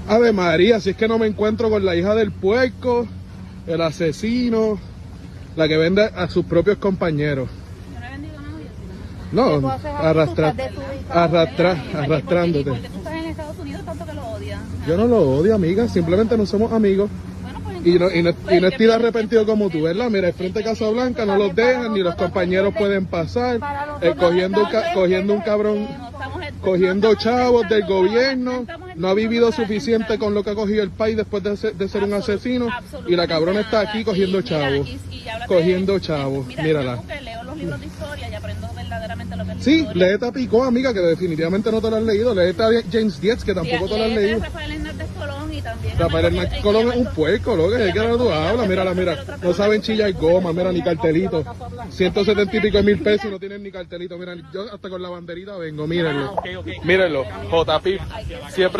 Ave María, si es que no me encuentro con la hija del puerco, el asesino, la que vende a sus propios compañeros. Yo no he vendido a nadie. No, arrastrándote. ¿Por qué tú estás en Estados Unidos tanto que lo odias? Yo no lo odio, amiga, simplemente no somos amigos. Bueno, pues Y no entonces, estoy arrepentido como tú, ¿verdad? Mira, el frente de Casa Blanca no los dejan, ni los compañeros pueden pasar, cogiendo un cabrón, cogiendo chavos del gobierno, no ha vivido suficiente con lo que ha cogido el país después de ser un asesino, y la cabrona está aquí cogiendo chavos, mírala. Yo leo los libros de historia y aprendo verdaderamente lo que es la Sí, historia. léete a Picó, amiga, que definitivamente no te lo has leído, léete a James Dietz, que tampoco te lo has Léete leído. Rafael Hernández Colón y también Rafael Hernández Colón es un puerco, loco, ¿de qué hora tú hablas? Mírala, mira, no saben chillar goma, mira, ni cartelito. 170 y pico de mil pesos y no tienen ni cartelito, mira, yo hasta con la banderita vengo, mírenlo. Mírenlo, JP, siempre.